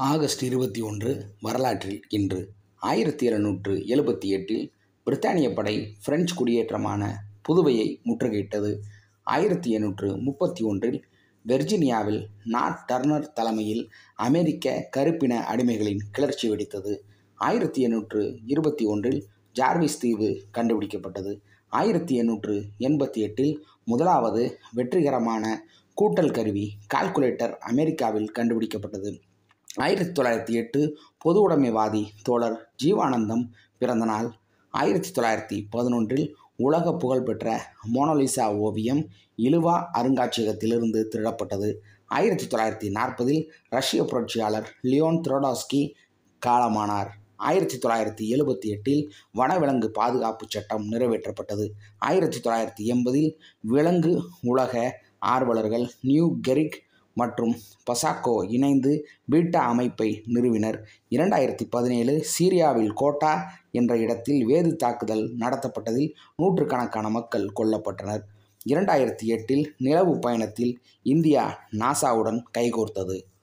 August 21 வரலாற்றில் இன்று 1778 பிரித்தானிய படை பிரெஞ்சு குடியேற்றமான புதுவையை முற்றுகையிட்டது. 1831 வெர்ஜீனியாவில் நாட் டர்னர் தலைமையில் அமெரிக்க கருப்பின அடிமைகளின் கிளர்ச்சி வெடித்தது. 1821 ஜார்விஸ் தீவு கண்டுபிடிக்கப்பட்டது. 1888 முதலாவது வெற்றிகரமான கூட்டல் கருவி கால்குலேட்டர் அமெரிக்காவில் கண்டுபிடிக்கப்பட்டது. 1908 பொது உடைமைவாதி தோழர் ஜீவானந்தம் பிறந்த நாள். 1911 உலக புகழ்பெற்ற மோனாலிசா ஓவியம் இலுவா அருங்காட்சியகத்திலிருந்து திருடப்பட்டது. 1940 ரஷ்ய புரட்சியாளர் லியோன் த்ரோடாஸ்கி காலமானார். 1978 வனவிலங்கு பாதுகாப்பு சட்டம் நிறைவேற்றப்பட்டது. 1980 விலங்கு உலக ஆர்வலர்கள் நியூ கெரிக் மற்றும் பசாக்கோ இணைந்து பீட்டா அமைப்பை நிறுவினர். 2017 சீரியாவில் கோட்டா என்ற இடத்தில் வேது தாக்குதல் நடத்தப்பட்டதில் நூற்றுக்கணக்கான மக்கள் கொல்லப்பட்டனர். 2008 நிலவு பயணத்தில் இந்தியா நாசாவுடன் கைகோர்த்தது.